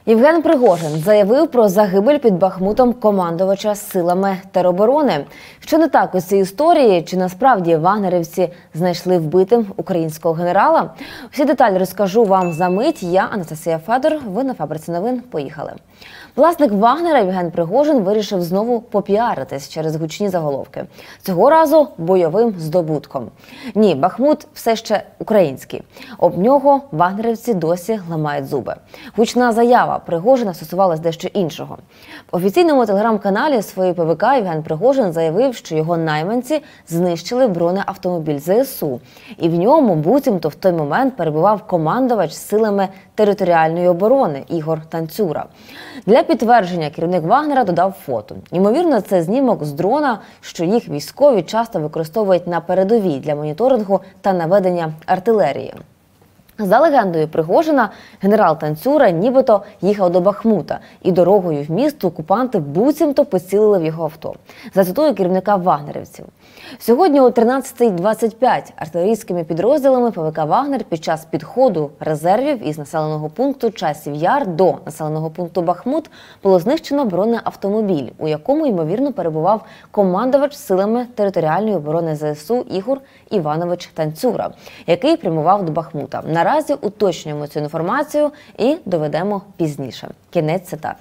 Євген Пригожин заявив про загибель під Бахмутом командувача силами тероборони. Що не так у цій історії? Чи насправді вагнерівці знайшли вбитим українського генерала? Всі деталі розкажу вам за мить. Я Анастасія Федор. Ви на Фабриці новин. Поїхали. Власник Вагнера Євген Пригожин вирішив знову попіаритись через гучні заголовки. Цього разу бойовим здобутком. Ні, Бахмут все ще український. Об нього вагнерівці досі ламають зуби. Гучна заява Пригожина стосувалась дещо іншого. В офіційному телеграм-каналі своєї ПВК Євген Пригожин заявив, що його найманці знищили бронеавтомобіль ЗСУ. І в ньому буцімто в той момент перебував командувач силами територіальної оборони Ігор Танцюра. Для підтвердження керівник Вагнера додав фото. Ймовірно, це знімок з дрона, що їх військові часто використовують на передовій для моніторингу та наведення артилерії. За легендою Пригожина, генерал Танцюра нібито їхав до Бахмута, і дорогою в місто окупанти буцімто поцілили в його авто. Зацитую керівника вагнерівців. Сьогодні о 13:25 артилерійськими підрозділами ПВК «Вагнер» під час підходу резервів із населеного пункту Часів Яр до населеного пункту Бахмут було знищено бронеавтомобіль, у якому, ймовірно, перебував командувач силами територіальної оборони ЗСУ Ігор Іванович Танцюра, який прямував до Бахмута. Наразі уточнюємо цю інформацію і доведемо пізніше. Кінець цитати.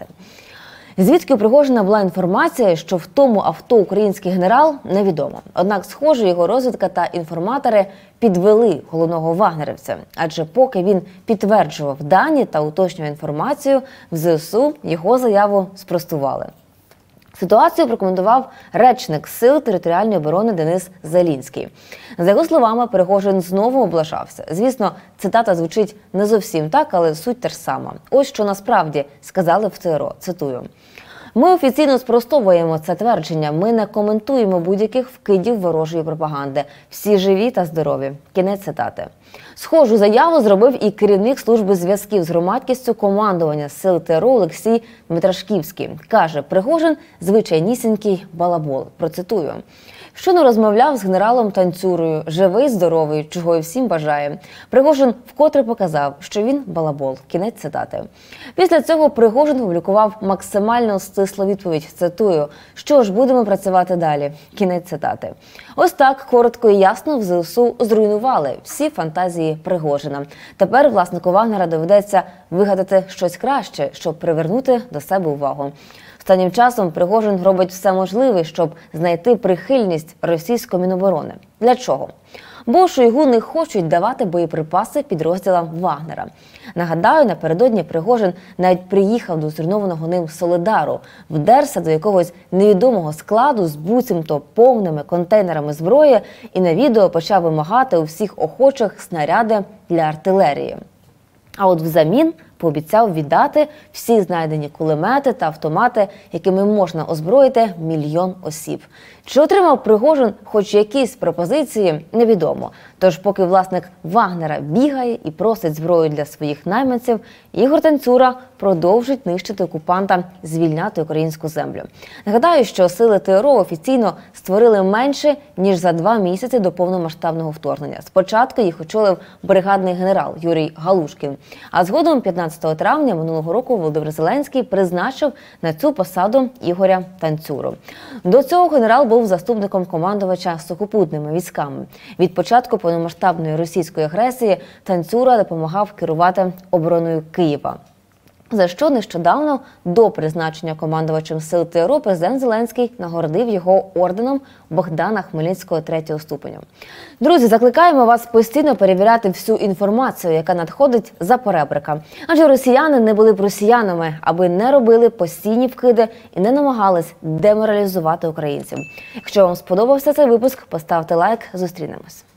Звідки у Пригожина була інформація, що в тому авто український генерал, невідомо. Однак, схоже, його розвідка та інформатори підвели головного вагнерівця. Адже поки він підтверджував дані та уточнював інформацію, в ЗСУ його заяву спростували. Ситуацію прокоментував речник Сил територіальної оборони Денис Залінський. За його словами, Пригожин знову облажався. Звісно, цитата звучить не зовсім так, але суть та ж сама. Ось що насправді сказали в ТРО, цитую. «Ми офіційно спростовуємо це твердження. Ми не коментуємо будь-яких вкидів ворожої пропаганди. Всі живі та здорові». Кінець цитати. Схожу заяву зробив і керівник служби зв'язків з громадськістю командування сил ТРО Олексій Дмитрашківський. Каже, Пригожин – звичайнісінький балабол. Процитую. Щойно розмовляв з генералом Танцюрою, живий, здоровий, чого і всім бажає. Пригожин вкотре показав, що він балабол. Кінець цитати. Після цього Пригожин публікував максимально стислу відповідь, цитую, що ж, будемо працювати далі. Кінець цитати. Ось так, коротко і ясно, в ЗСУ зруйнували всі фантазії Пригожина. Тепер власнику Вагнера доведеться вигадати щось краще, щоб привернути до себе увагу. Останнім часом Пригожин робить все можливе, щоб знайти прихильність російської Міноборони. Для чого? Бо Шойгу не хочуть давати боєприпаси підрозділам Вагнера. Нагадаю, напередодні Пригожин навіть приїхав до зруйнованого ним Солидару, вдерся до якогось невідомого складу з буцімто повними контейнерами зброї і на відео почав вимагати у всіх охочих снаряди для артилерії. А от взамін пообіцяв віддати всі знайдені кулемети та автомати, якими можна озброїти 1 мільйон осіб. Чи отримав Пригожин хоч якісь пропозиції, невідомо. Тож поки власник Вагнера бігає і просить зброю для своїх найманців, Ігор Танцюра продовжить нищити окупанта, звільняти українську землю. Нагадаю, що сили ТРО офіційно створили менше, ніж за 2 місяці до повномасштабного вторгнення. Спочатку їх очолив бригадний генерал Юрій Галушкін, а згодом 15 травня минулого року Володимир Зеленський призначив на цю посаду Ігоря Танцюру. До цього генерал був заступником командувача сухопутними військами. Від початку повномасштабної російської агресії Танцюра допомагав керувати обороною Києва. За що нещодавно, до призначення командувачем сил ТРО, президент Зеленський нагородив його орденом Богдана Хмельницького 3-го ступеня. Друзі, закликаємо вас постійно перевіряти всю інформацію, яка надходить за поребрика. Адже росіяни не були б росіянами, аби не робили постійні вкиди і не намагались деморалізувати українців. Якщо вам сподобався цей випуск, поставте лайк, зустрінемось.